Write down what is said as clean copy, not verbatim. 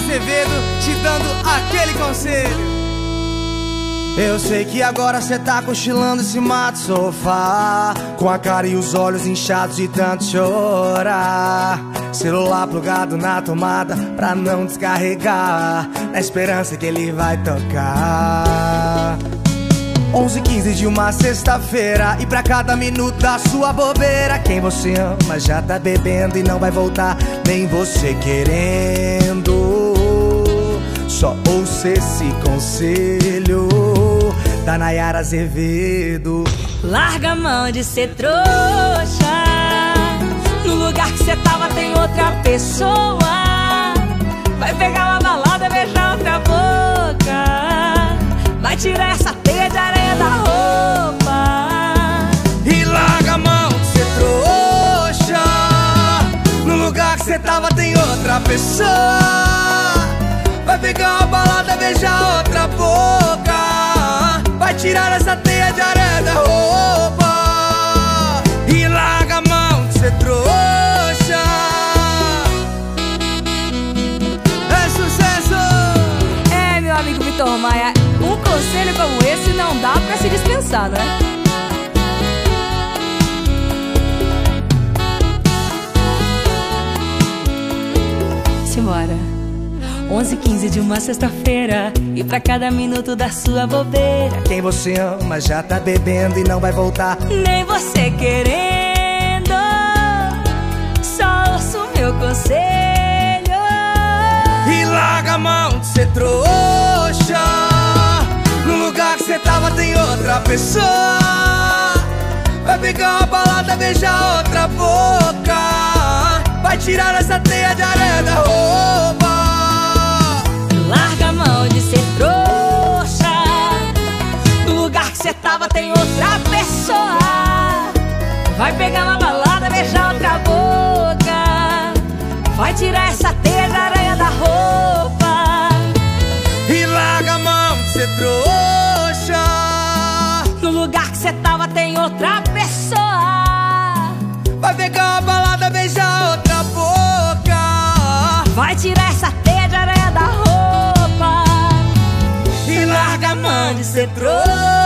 Azevedo te dando aquele conselho. Eu sei que agora cê tá cochilando em cima do sofá, com a cara e os olhos inchados de tanto chorar. Celular plugado na tomada pra não descarregar, na esperança que ele vai tocar. 11h15 de uma sexta-feira, e pra cada minuto da sua bobeira, quem você ama já tá bebendo e não vai voltar, nem você querendo. Só ouça esse conselho da Nayara Azevedo. Larga a mão de ser trouxa, no lugar que cê tava tem outra pessoa. Vai pegar uma balada, beijar outra boca, vai tirar essa teia de areia da roupa. E larga a mão de ser trouxa, no lugar que cê tava tem outra pessoa. Vai pegar uma balada, beijar outra boca, vai tirar essa teia de areia da roupa. E larga a mão de ser trouxa. É sucesso! É, meu amigo Vitor Maia, um conselho como esse não dá pra se dispensar, né? Simbora. 11h15 de uma sexta-feira, e pra cada minuto da sua bobeira, quem você ama já tá bebendo e não vai voltar, nem você querendo. Só ouço o meu conselho. E larga a mão de ser trouxa, no lugar que cê tava tem outra pessoa. Vai pegar uma balada, beijar outra boca, vai tirar essa teia de areia da roupa. Larga a mão de ser trouxa, no lugar que cê tava tem outra pessoa. Vai pegar uma balada, beijar outra boca, vai tirar essa teia de areia da roupa. E larga a mão de ser trouxa, no lugar que cê tava tem outra pessoa. vai pegar uma balada, beijar outra boca, vai tirar essa teia de areia da roupa. e larga a mão de ser trouxa.